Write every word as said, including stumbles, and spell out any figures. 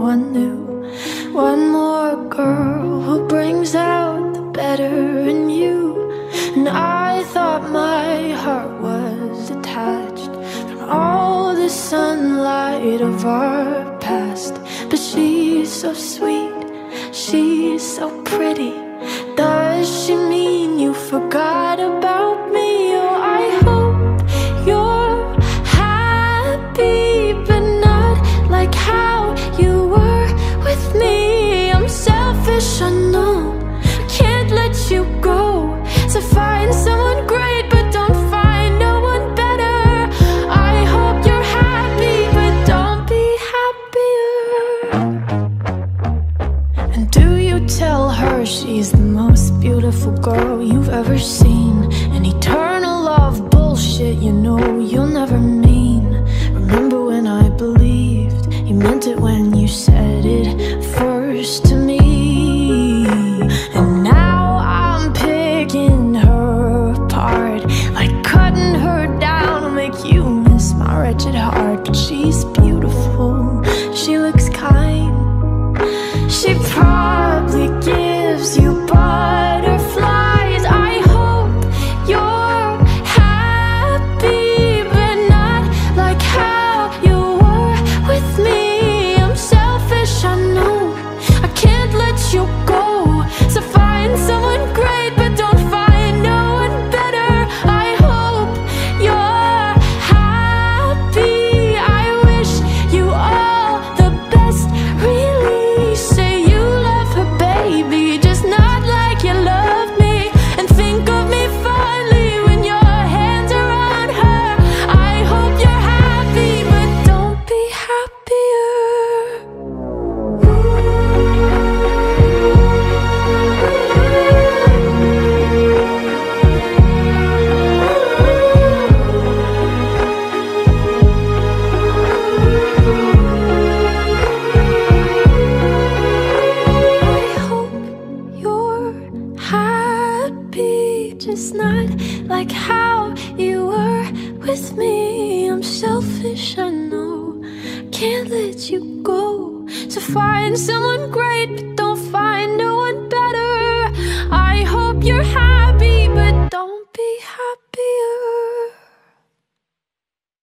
one new. One more girl who brings out the better in you. And I thought my heart was detached from all the sunlight of our past. But she's so sweet, she's so pretty. Does she mean you forgot about me? Oh, I hope you're happy, but not like how you were with me. I'm selfish, I know, I can't let you go. So find someone great, but don't find no one better. I hope you're happy, but don't be happier. And do you tell her she's the most beautiful girl you've ever seen? An eternal love bullshit, you know you'll never mean. Remember when I believed you meant it when you said it first to me? And now I'm picking her apart, like cutting her down to make you miss my wretched heart. But she's beautiful, she looks kind, she probably gives you butterflies. I hope you're happy, but not like how you were with me. I'm selfish, I know, I can't let you go. So find someone great, but don't find no one better. I hope you're happy, I wish you all the best, really. Say you love her, baby, just not like you love me. And think of me fondly when your hands are on her. I hope you're happy, but don't be happier. I hope you're happy, just not like how you were with me. I'm selfish, I know, can't let you go. So find someone great, but don't find no